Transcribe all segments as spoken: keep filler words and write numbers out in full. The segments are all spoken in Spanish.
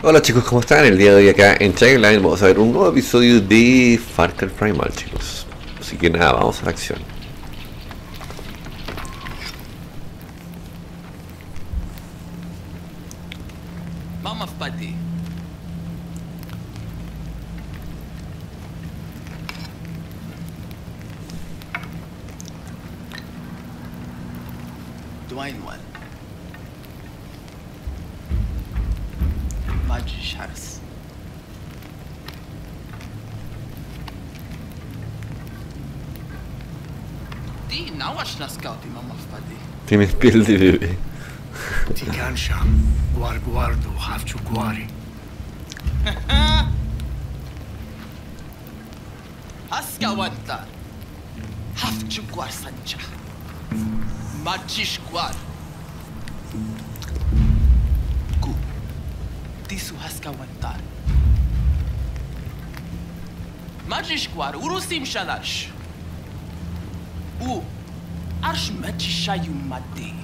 Hola chicos, ¿cómo están? El día de hoy acá en Timeline vamos a ver un nuevo episodio de Far Cry Primal, chicos. Así que nada, vamos a la acción. Mama Fadi. دوين وال ما تجيش حرس دي ناوش نسكاوتي ماما Fadi. Tienes piel de bebé. Tikansha, Guar Guardo, Hafchu Guari. هسكا وانت هفتشو كوار سنجا ما تجيش كوار كو ديسو هسكا وانت ما تجيش كوار وروسي مشالاش و عرش ما تجيش شايو مادي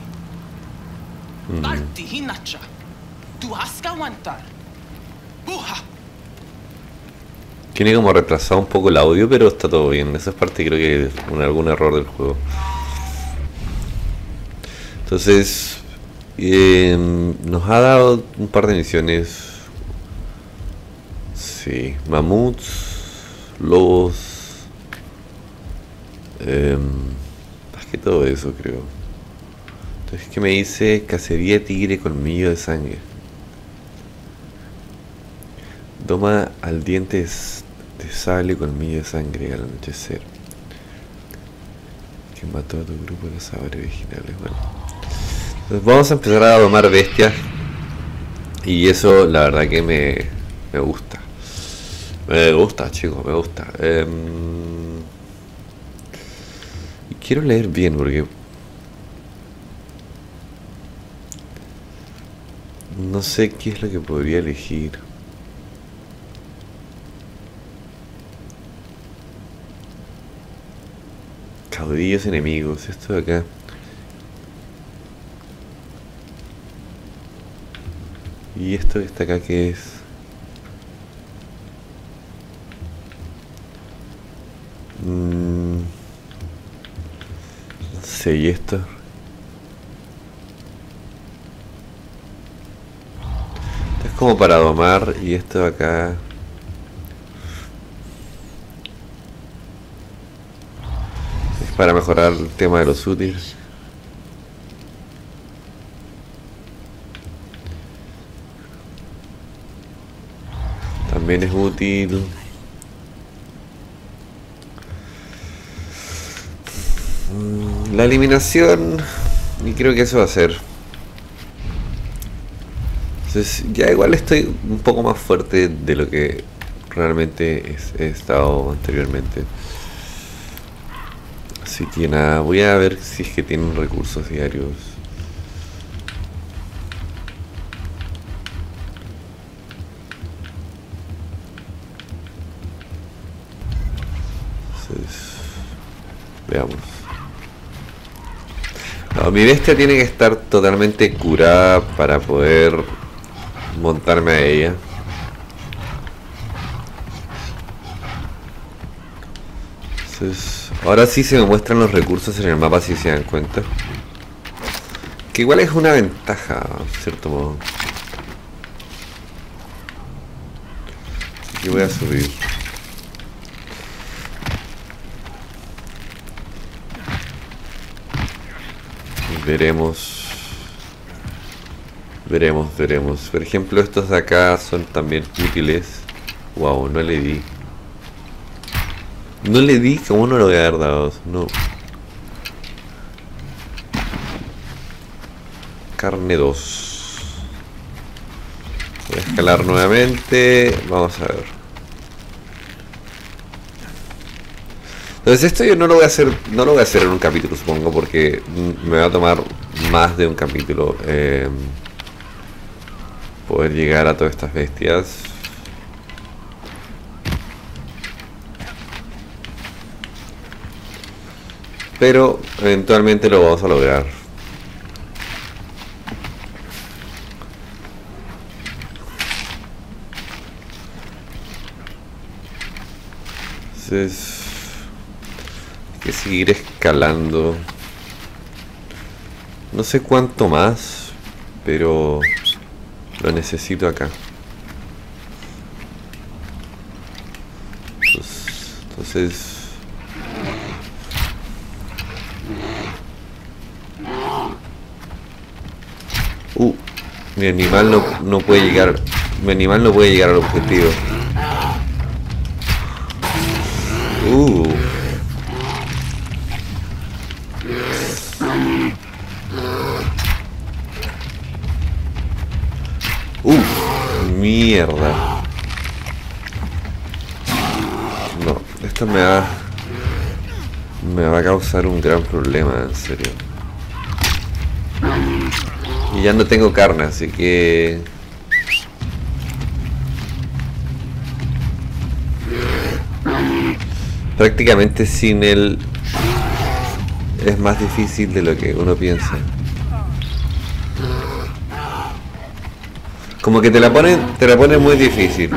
Parti hinacha. Tu haska aguantar. Buja. Tiene como retrasado un poco el audio, pero está todo bien. Esa es parte creo que es un, algún error del juego. Entonces, eh, nos ha dado un par de misiones. Sí, mamuts, lobos. Eh, más que todo eso creo. Entonces, ¿qué me dice? Cacería tigre colmillo de sangre. Doma al diente de sable colmillo de sangre al anochecer. Que mató a tu grupo de cazadores originales. Bueno. Entonces vamos a empezar a domar bestias. Y eso la verdad que me, me gusta. Me gusta, chicos, me gusta. Eh, y quiero leer bien porque... no sé qué es lo que podría elegir. Caudillos enemigos, esto de acá. Y esto que está acá, ¿qué es? Mm, no sé, ¿y esto? Como para domar, y esto de acá es para mejorar el tema de los útiles. También es útil. La eliminación, y creo que eso va a ser. Entonces ya igual estoy un poco más fuerte de lo que realmente es, he estado anteriormente. Así que nada, voy a ver si es que tienen recursos diarios. Entonces, veamos. No, mi bestia tiene que estar totalmente curada para poder montarme a ella. Entonces, ahora sí se me muestran los recursos en el mapa, si se dan cuenta. Que igual es una ventaja, en cierto modo. Aquí voy a subir. Veremos. Veremos, veremos. Por ejemplo, estos de acá son también útiles. Wow, no le di. No le di, como no lo voy a haber dado. No. Carne dos. Voy a escalar nuevamente. Vamos a ver. Entonces esto yo no lo voy a hacer. No lo voy a hacer en un capítulo, supongo, porque me va a tomar más de un capítulo. Eh, poder llegar a todas estas bestias. Pero eventualmente lo vamos a lograr. Entonces hay que seguir escalando. No sé cuánto más, pero lo necesito acá. Entonces, entonces uh, mi animal no, no puede llegar. Mi animal no puede llegar al objetivo. Uh. Uh, mierda. No, esto me va me va a causar un gran problema, en serio. Y ya no tengo carne, así que prácticamente sin él es más difícil de lo que uno piensa. Como que te la ponen, te la ponen muy difícil.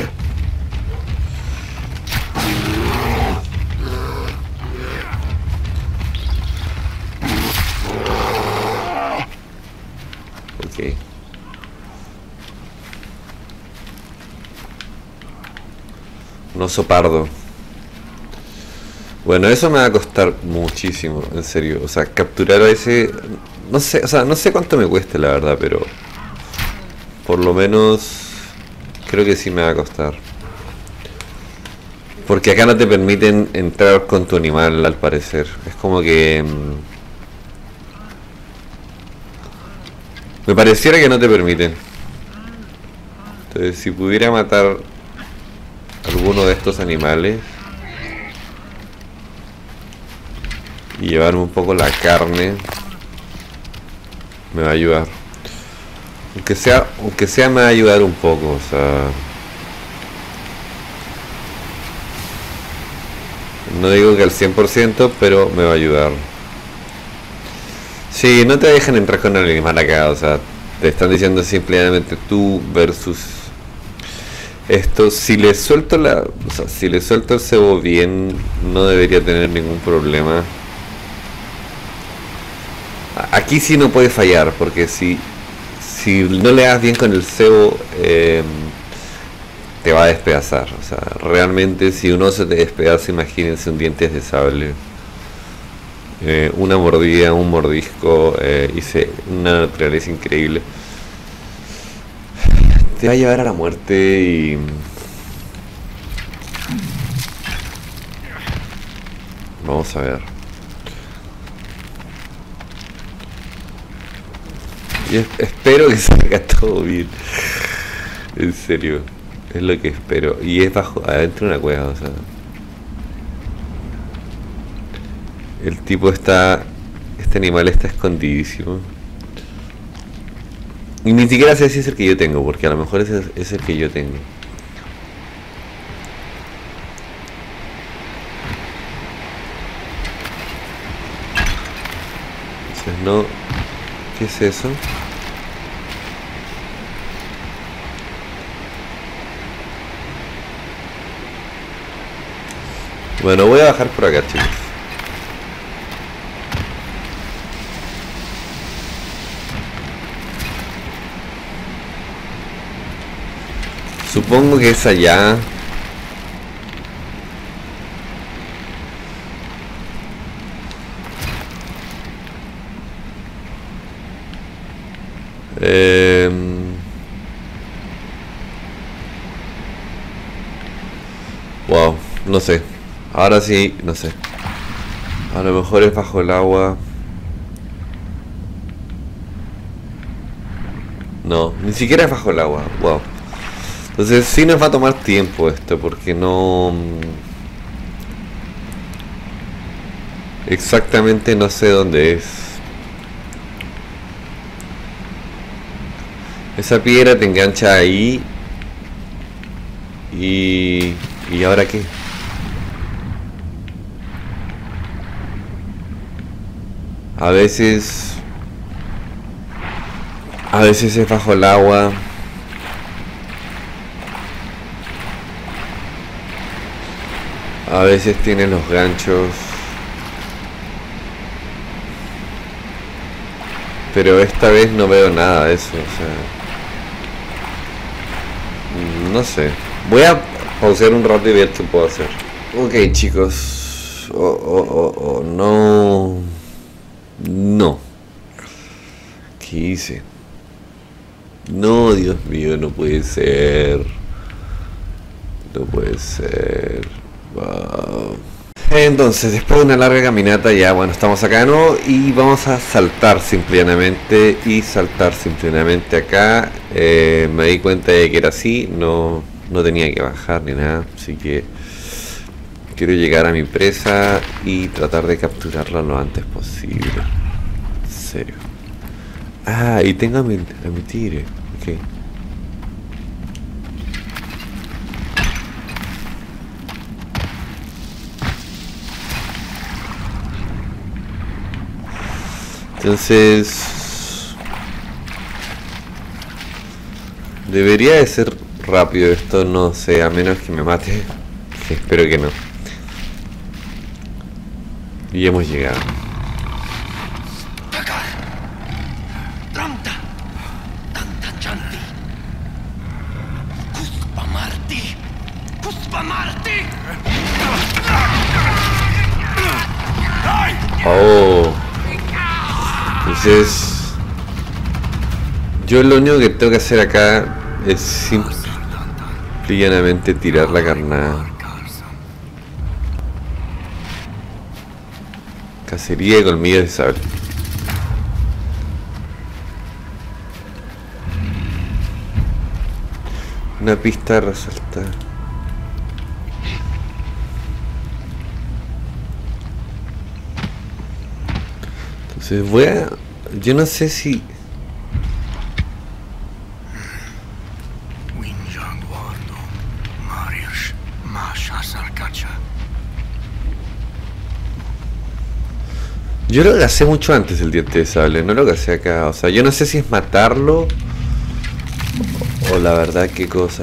Ok. Un oso pardo. Bueno, eso me va a costar muchísimo, en serio. O sea, capturar a ese... No sé, o sea, no sé cuánto me cueste, la verdad, pero... Por lo menos... Creo que sí me va a costar. Porque acá no te permiten entrar con tu animal, al parecer. Es como que... Me pareciera que no te permiten. Entonces, si pudiera matar alguno de estos animales y llevarme un poco la carne, me va a ayudar. Aunque sea, aunque sea me va a ayudar un poco, o sea... No digo que al cien por ciento, pero me va a ayudar. Sí, no te dejan entrar con el animal acá, o sea, te están diciendo simplemente tú versus esto. Si le suelto la, o sea, si le suelto el cebo bien, no debería tener ningún problema. Aquí sí no puede fallar, porque si si no le das bien con el cebo, eh, te va a despedazar. O sea, realmente si uno se te despedaza, imagínense un diente de sable. Eh, una mordida, un mordisco, eh, hice una naturaleza increíble. Te va a llevar a la muerte y... Vamos a ver. Y es, espero que salga todo bien. En serio. Es lo que espero. Y es bajo, adentro de una cueva, o sea... El tipo está... Este animal está escondidísimo. Y ni siquiera sé si es el que yo tengo, porque a lo mejor ese es el que yo tengo. Entonces no... ¿Qué es eso? Bueno, voy a bajar por acá, chicos. Supongo que es allá. Eh... Wow, no sé. Ahora sí, no sé. A lo mejor es bajo el agua. No, ni siquiera es bajo el agua. Wow. Entonces sí nos va a tomar tiempo esto, porque no... Exactamente no sé dónde es. Esa piedra te engancha ahí. Y... ¿Y ahora qué? A veces... A veces es bajo el agua. A veces tiene los ganchos. Pero esta vez no veo nada de eso, o sea... No sé. Voy a pausear un rato y ver qué puedo hacer. Ok, chicos. Oh, oh, oh, oh, no... No. ¿Qué hice? No, Dios mío, no puede ser. No puede ser. Wow. Entonces, después de una larga caminata, ya bueno, estamos acá de nuevo y vamos a saltar simplemente y saltar simplemente acá. Eh, me di cuenta de que era así, no, no tenía que bajar ni nada, así que quiero llegar a mi presa y tratar de capturarla lo antes posible. En serio. Ah, y tengo a mi, a mi tigre. Ok. Entonces... Debería de ser rápido esto, no sé, a menos que me mate. Espero que no. Y hemos llegado. Oh. Entonces, yo lo único que tengo que hacer acá es simple y llanamente tirar la carnada. Cacería de colmillos de sable. Una pista resalta. Entonces voy a... Yo no sé si... Yo lo gasté mucho antes el diente de sable, no lo gasté acá. O sea, yo no sé si es matarlo o, o la verdad qué cosa.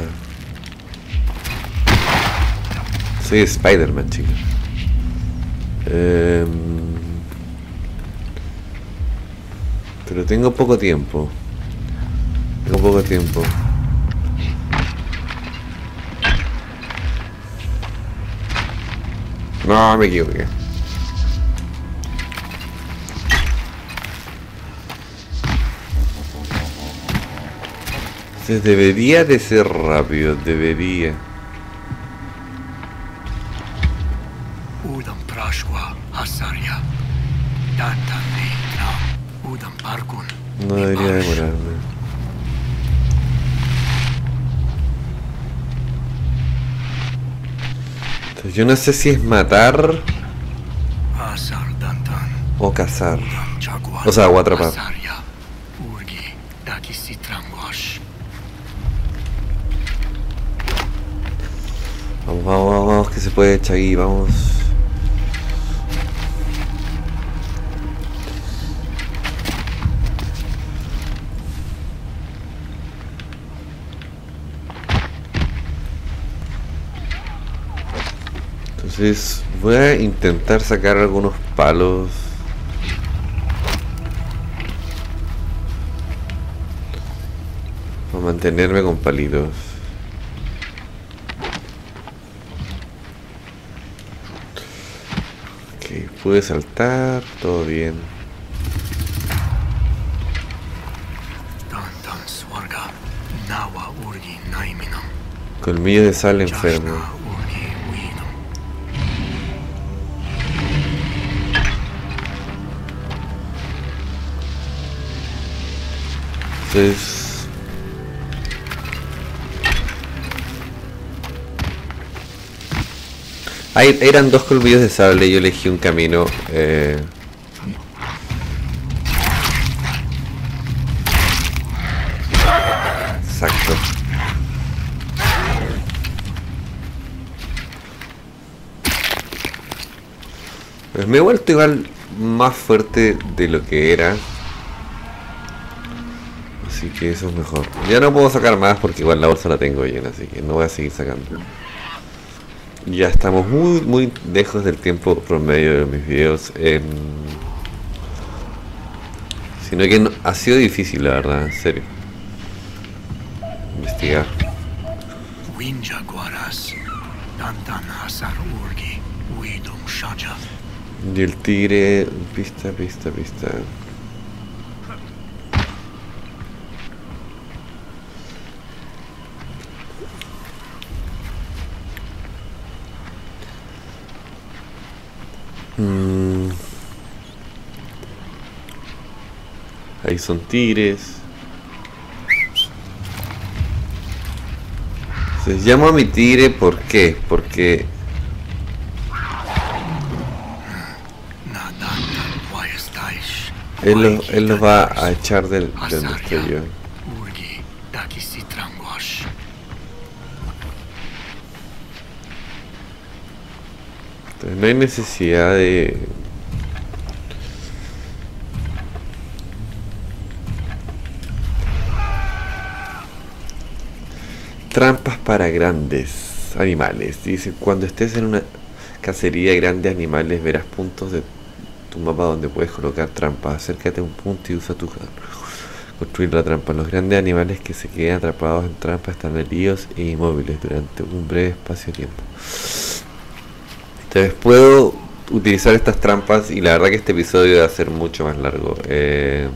Soy Spider-Man, chicos. Eh, pero tengo poco tiempo. Tengo poco tiempo. No, me equivoqué. Entonces debería de ser rápido, debería. No debería demorarme. Entonces yo no sé si es matar o cazar. O sea, o atrapar. Vamos, vamos, vamos, vamos, que se puede, Chagui, vamos. Entonces voy a intentar sacar algunos palos. Para mantenerme con palitos. Ok, pude saltar, todo bien. Colmillo de sal enfermo. Entonces, Hay, eran dos colmillos de sable y yo elegí un camino. Eh, exacto. Pues me he vuelto igual más fuerte de lo que era. Así que eso es mejor. Ya no puedo sacar más porque igual la bolsa la tengo llena, así que no voy a seguir sacando. Ya estamos muy muy lejos del tiempo promedio de mis videos. Eh, sino que no, ha sido difícil, la verdad, en serio. Investigar. Winja guaras. Dantan hasar urgi. Widum shaja. Y el tigre. Pista, pista, pista. Mm. Ahí son tigres. Se llama a mi tigre, ¿por qué? Porque él lo, él lo va a echar del, de donde estoy yo. Urgi. Dakisi tranguash. Entonces no hay necesidad de... Trampas para grandes animales. Dice, cuando estés en una cacería de grandes animales verás puntos de tu mapa donde puedes colocar trampas. Acércate a un punto y usa tu construir la trampa. Los grandes animales que se quedan atrapados en trampas están heridos e inmóviles durante un breve espacio de tiempo. Entonces puedo utilizar estas trampas y la verdad que este episodio va a ser mucho más largo. Eh...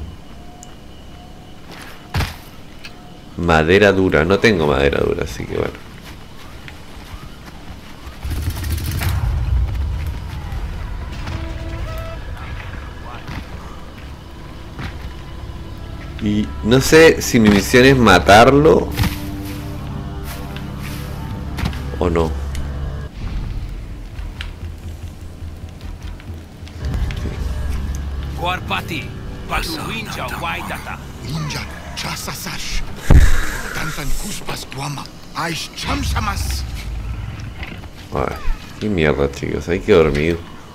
Madera dura, no tengo madera dura, así que bueno. Y no sé si mi misión es matarlo o no. Guarpati, Patuwinja, Waitata. Winja chasasash. Dantan kuspas guama. Aish chamsamas. Ay, qué mierda, chicos, hay que dormir.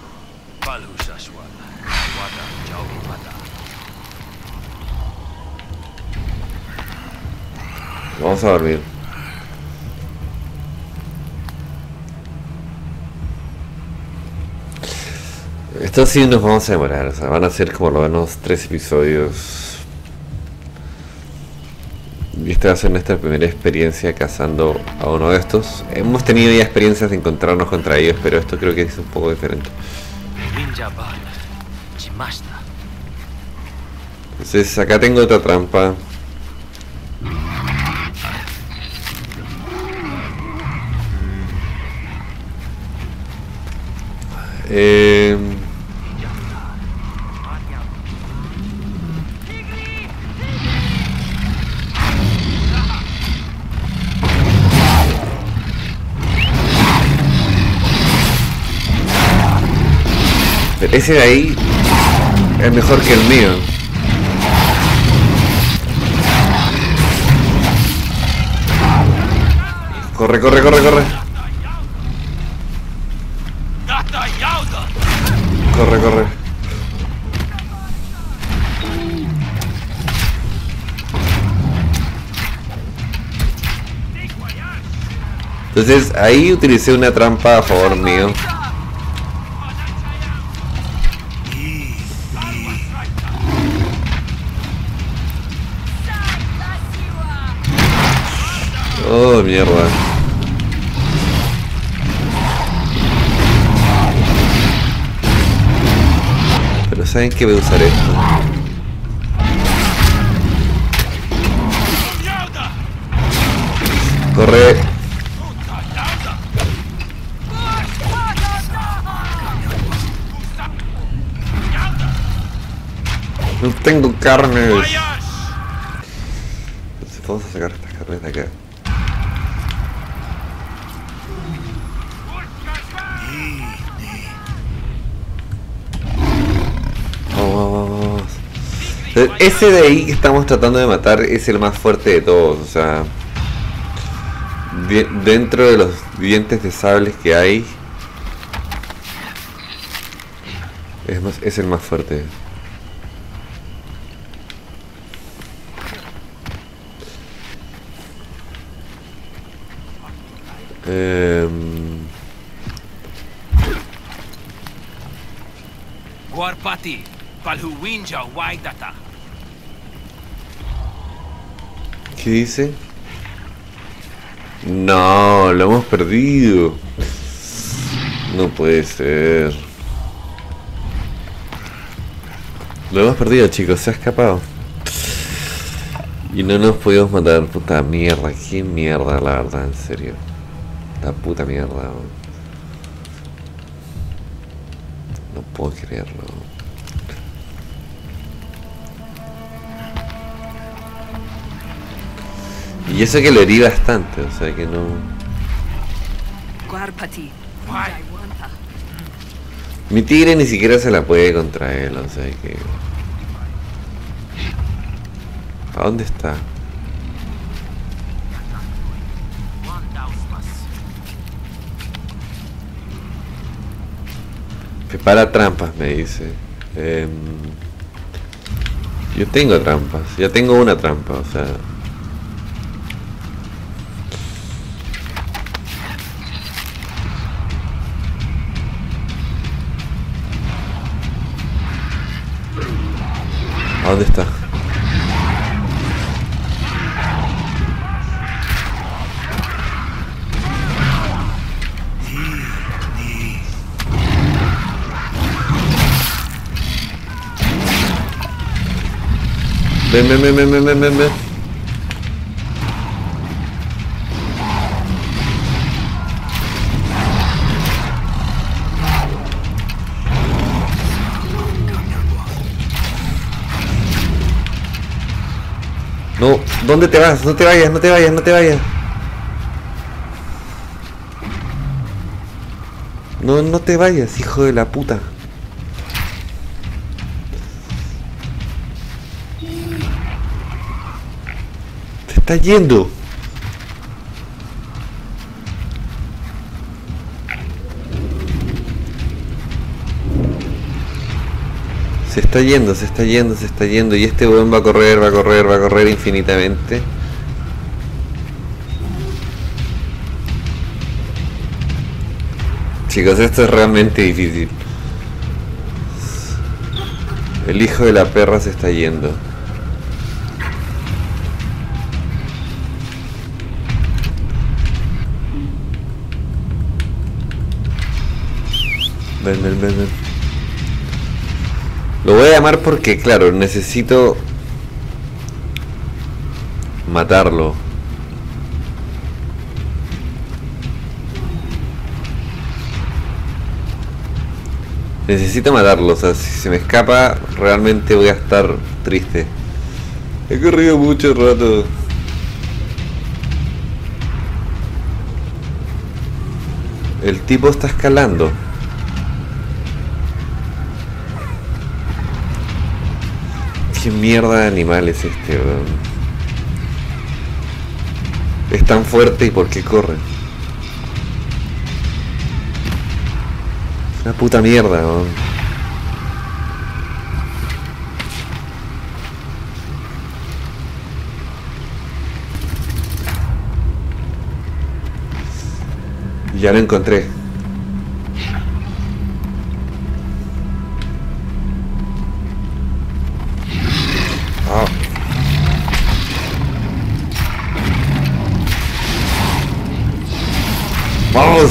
Vamos a dormir. Esto sí nos vamos a demorar, o sea, van a ser como lo menos tres episodios. Y esta va a ser nuestra primera experiencia cazando a uno de estos. Hemos tenido ya experiencias de encontrarnos contra ellos, pero esto creo que es un poco diferente. Entonces acá tengo otra trampa. Eh... Ese de ahí es mejor que el mío. Corre, corre, corre, corre. Corre, corre. Entonces ahí utilicé una trampa a favor mío. Oh, mierda. Pero saben que voy a usar esto. Corre. No tengo carnes. Entonces vamos a sacar estas carnes de acá. Ese de ahí que estamos tratando de matar es el más fuerte de todos, o sea, de, dentro de los dientes de sables que hay, es, más, es el más fuerte. Eh, Guarpati, Palhuwinja Waidata. ¿Qué dice? No, lo hemos perdido. No puede ser. Lo hemos perdido, chicos, se ha escapado. Y no nos pudimos matar, puta mierda. Qué mierda, la verdad, en serio. La puta mierda, man. No puedo creerlo. Y eso que lo herí bastante, o sea que no... Guarpati. Mi tigre ni siquiera se la puede contra él, o sea que... ¿A dónde está? Prepara trampas, me dice. Eh, yo tengo trampas, ya tengo una trampa, o sea... ¿A dónde está? Ven, ven, ven, ven, ven, ven, ven, ven. No, ¿dónde te vas? No te vayas, no te vayas, no te vayas. No, no te vayas, hijo de la puta. Te está yendo. Se está yendo, se está yendo, se está yendo. Y este weón va a correr, va a correr, va a correr infinitamente. Chicos, esto es realmente difícil. El hijo de la perra se está yendo. Ven, ven, ven, ven. Lo voy a llamar porque, claro, necesito matarlo. Necesito matarlo, o sea, si se me escapa, realmente voy a estar triste. He corrido mucho rato. El tipo está escalando. ¿Qué mierda de animal es este, weón? Es tan fuerte y ¿por qué corre? Es una puta mierda, weón. Ya lo encontré. ¡Vamos!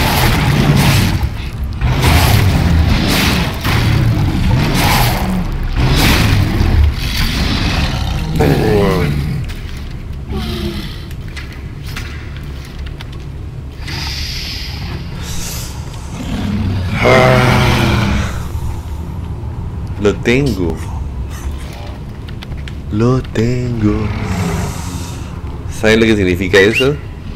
Lo tengo. Lo tengo. ¿Saben lo que significa eso?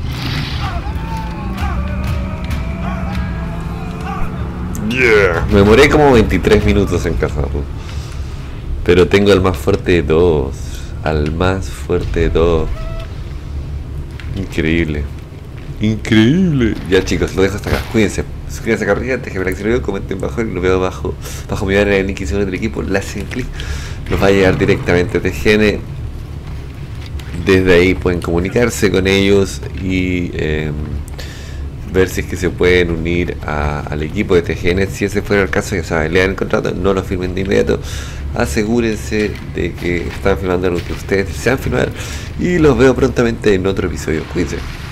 Yeah. Me demoré como veintitrés minutos en cazarlo. Pero tengo al más fuerte de todos. Al más fuerte de todos. Increíble. Increíble. Ya chicos, lo dejo hasta acá. Cuídense. Suscríbanse acá arriba, déjenme like si lo veo, comenten bajo y lo veo abajo. Bajo mi banner en el link del equipo. Le hacen clic. Los va a llegar directamente a T G N. Desde ahí pueden comunicarse con ellos y eh, ver si es que se pueden unir a, al equipo de T G N. Si ese fuera el caso, ya saben, lean el contrato, no lo firmen de inmediato, asegúrense de que están filmando lo que ustedes desean filmar y los veo prontamente en otro episodio. Cuídense.